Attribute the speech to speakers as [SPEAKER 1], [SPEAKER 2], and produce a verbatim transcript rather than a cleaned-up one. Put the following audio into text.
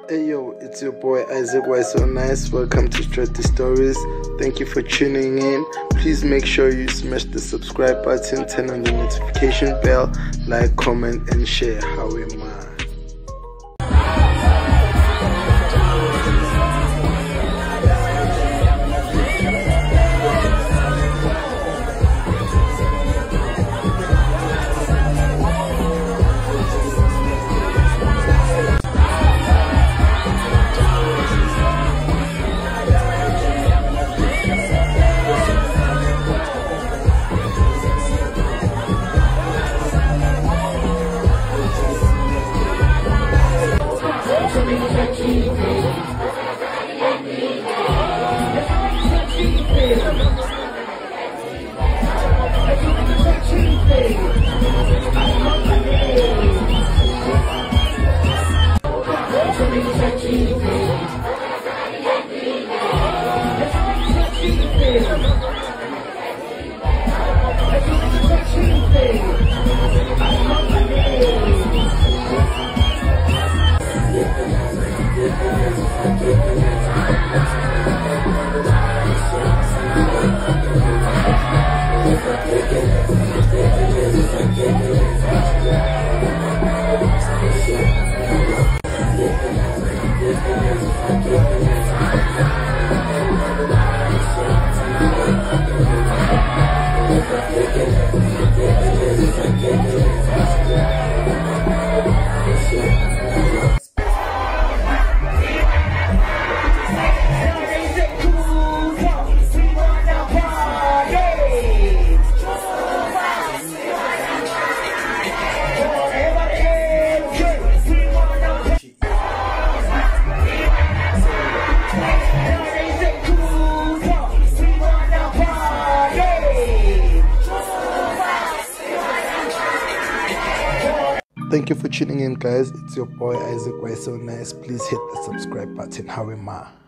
[SPEAKER 1] Hey yo, it's your boy Isaac. Why So Nice? Welcome to STRADI Stories. Thank you for tuning in. Please make sure you smash the subscribe button, turn on the notification bell, like, comment and share. How am I? Thank you for tuning in, guys. It's your boy Isaac. Why So Nice? Please hit the subscribe button. How am I?